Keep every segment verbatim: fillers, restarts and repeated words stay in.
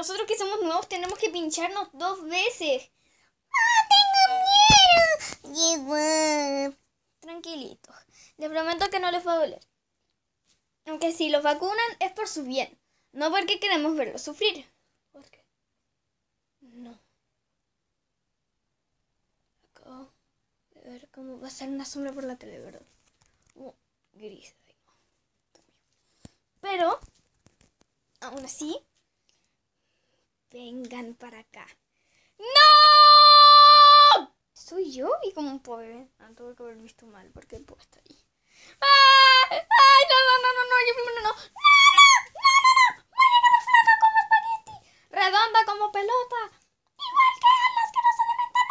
nosotros que somos nuevos tenemos que pincharnos dos veces. ¡Ah, tengo miedo! Tranquilitos. Les prometo que no les va a doler. Aunque si los vacunan es por su bien. No porque queremos verlos sufrir. ¿Por qué? No. Acabo de ver cómo va a ser una sombra por la tele, ¿verdad? Uh, gris. Pero, aún así, vengan para acá. ¡No! ¿Soy yo? Y como un pobre. Ah, tuve que haber visto mal porque el pobre está ahí. ¡Ah! ¡Ay, no, no, no, no, no! Yo primero no. ¡No, no! ¡No, no, no! ¡Mariana más flaca como espagueti! ¡Redonda como pelota! ¡Igual que alas que no se alimentan!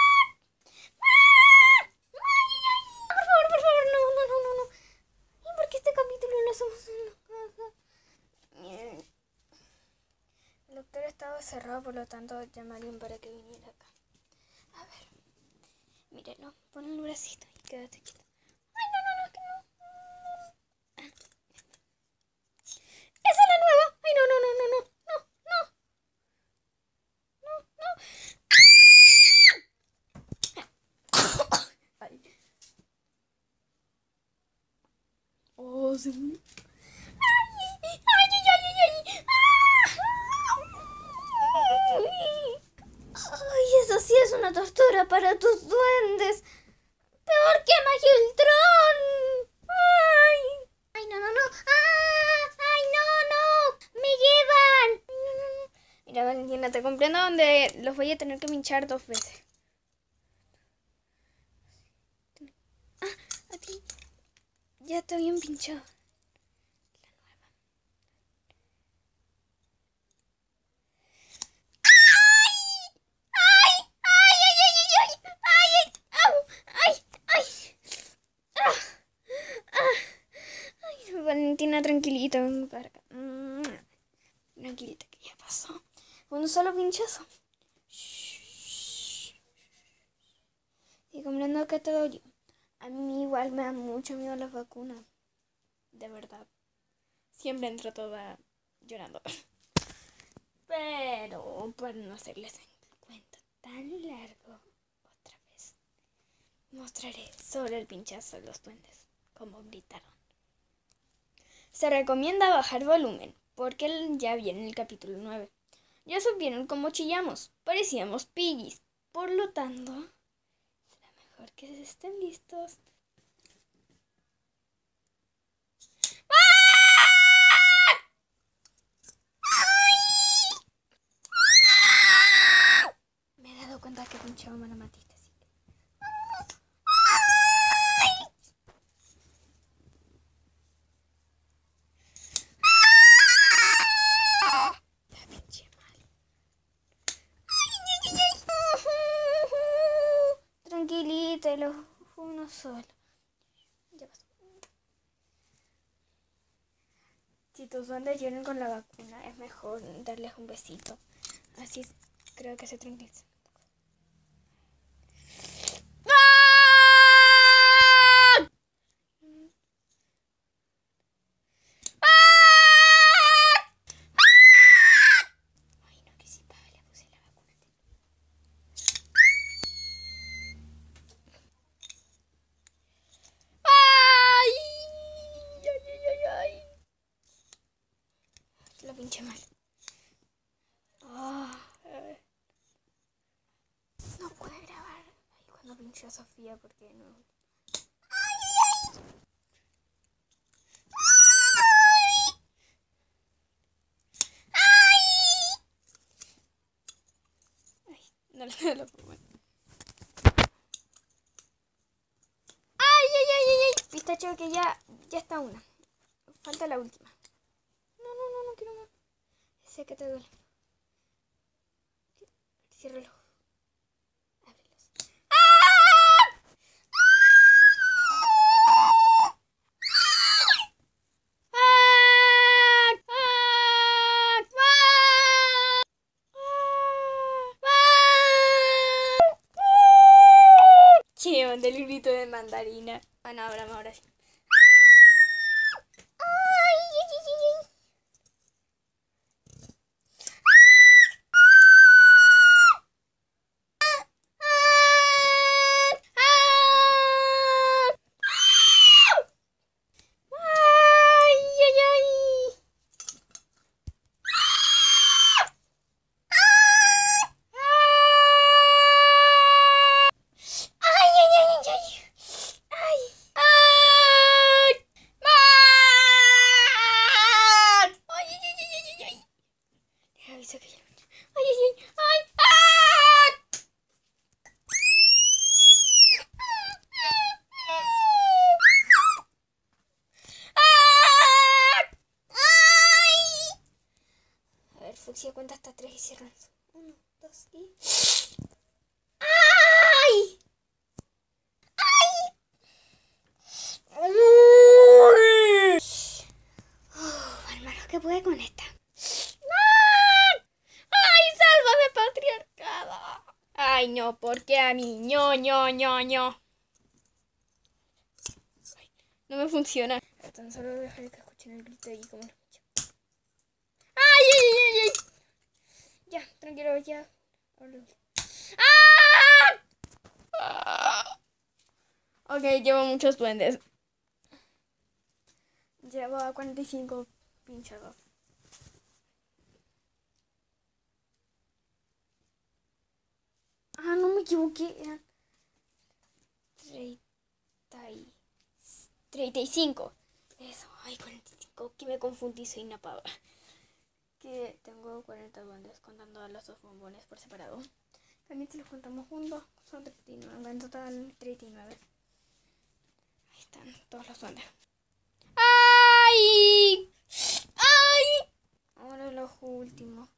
¡Ah! ¡Ay, ay, ay! Por favor, por favor, no, no, no, no, no. ¿Y por qué este capítulo lo hacemos en la casa? Miren. El doctor estaba cerrado, por lo tanto llamarían para que viniera acá. A ver. Mírenlo. Pon el bracito y quédate quieto. ¡Ay, no, no, no! Que no. Ah, ¡esa es la nueva! ¡Ay, no, no, no, no, no! ¡No, no! ¡No! ¡Ay! ¡Oh, se murió! ¡Ay, ay, ay, ay, ay! ¡Ay, eso sí es una tortura para tus duendes! ¡Peor que Magiltrón! ¡Ay! ¡Ay, no, no, no! ¡Ah! ¡Ay, no, no! ¡Me llevan! ¡Ay, no, no, no! Mira, Valentina, te comprendo donde los voy a tener que pinchar dos veces. Ah, a ti. Ya te habían pinchado. Valentina, tranquilita, ven para acá. Tranquilita, que ya pasó. Un solo pinchazo. Y comprendo que te dolió. A mí igual me da mucho miedo las vacunas. De verdad. Siempre entro toda llorando. Pero para no hacerles el cuento tan largo, otra vez mostraré sobre el pinchazo de los duendes, como gritaron. Se recomienda bajar volumen, porque ya viene el capítulo nueve. Ya supieron cómo chillamos, parecíamos piggies. Por lo tanto, será mejor que estén listos. Me he dado cuenta que pinchaba a Matista, así que... La pinché mal. Tranquilita, lo fue uno solo. Ya pasó. Si tus duendes lloran con la vacuna, es mejor darles un besito. Así creo que se tranquilizan. Lo pinché mal. Oh, no pude grabar ahí cuando pinché a Sofía porque no. Ay, ay. Ay. Ay, no, no lo puedo ver. Ay, ay, ay, ay, ay. Pistacho que ya, ya está una. Falta la última. No, no, no, no quiero más. Sé que te duele. Ciérralo. Ábrelos. ¡Ah! Che, del grito de mandarina. Bueno, ahora, ahora sí. Ay, ay, ay, ay. cierran. Uno, dos y... ¡Ay! ¡Ay! ¡Uy! Oh, hermano, ¿qué puede con esta? ¡Ay, sálvame, patriarcado! Ay, no, ¿por qué a mí? ño, ño, ño, ño. No me funciona. Tan solo dejaré que escuchen el grito y como lo escucho. ¡Ay, ay, ay, ay! Ya, tranquilo, ya. ¡Ah! Ok, llevo muchos duendes. Llevo a cuarenta y cinco pinchados. Ah, no me equivoqué. Eran treinta y cinco. Eso, ay, cuarenta y cinco. Que me confundí, soy una pava. Que tengo cuarenta duendes contando a los dos bombones por separado. También si los contamos juntos, son treinta y nueve. En total, treinta y nueve. Ahí están todos los duendes. ¡Ay! ¡Ay! Ahora los últimos.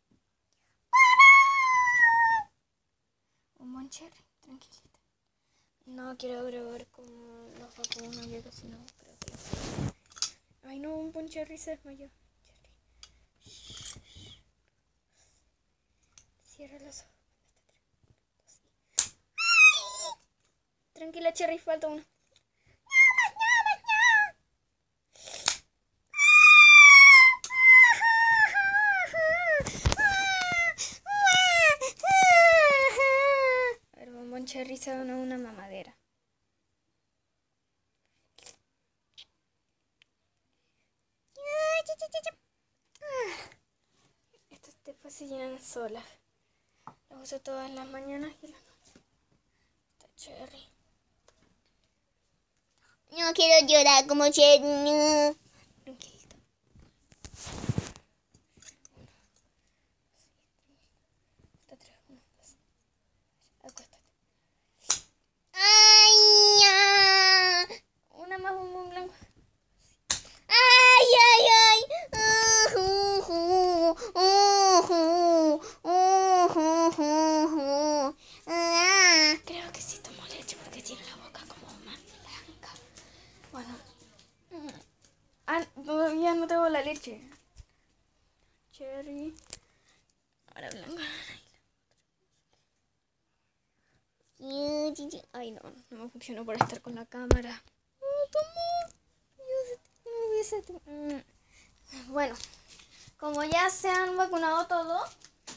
Un buen cherry, tranquilita. No quiero grabar como los vacunos, ya que si no, creo que... Ay, no, un buen cherry se desmayó. Cherry. Cierra los ojos. Tranquila, Cherry, falta uno. El bombón Cherry se donó una mamadera. Estos después se llenan solas. Los uso todas las mañanas y las noches. Esta Cherry. No quiero llorar como Cherry. No. Tranquilito. Esta tres, uno, dos. Acuéstate. Ay, ya. Una más, un blanco. Ay, ay, ay. Uh, uh, uh, uh, uh, uh, uh, uh. Ah. Creo que sí tomó leche porque tiene la boca como más blanca. Bueno. Ah, todavía no tengo la leche. Cherry. Ahora blanca. Ay, no, no me funcionó por estar con la cámara. No tomó. No hubiese tomado. Bueno, como ya se han vacunado todos,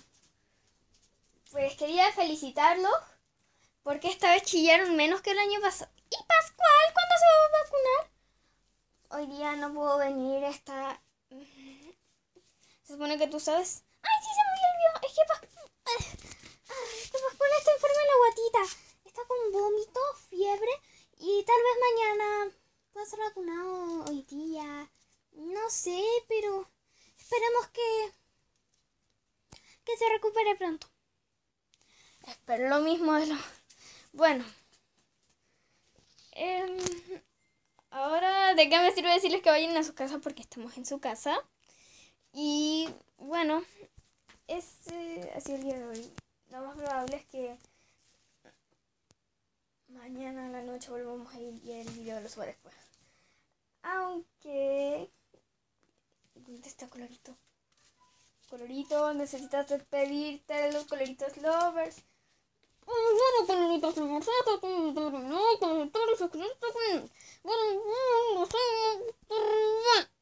pues quería felicitarlos porque esta vez chillaron menos que el año pasado. ¿Y Pascual cuándo se va a vacunar? Hoy día no puedo venir, está... Se supone que tú sabes... ¡Ay, sí, se me olvidó! Es que, Pas... es que Pascual está enferma en la guatita. Está con vómito, fiebre y tal vez mañana pueda ser vacunado hoy día. No sé, pero esperemos que... que se recupere pronto. Espero lo mismo de lo... Bueno. Eh... Ahora, ¿de qué me sirve decirles que vayan a su casa? Porque estamos en su casa. Y bueno, ese ha sido el día de hoy. Lo más probable es que mañana a la noche volvamos a ir y el video lo suba después. Aunque... ¿Dónde está Colorito? Colorito, necesitas despedirte de los Coloritos Lovers. Bueno, Coloritos Lovers, no, Coloritos Lovers,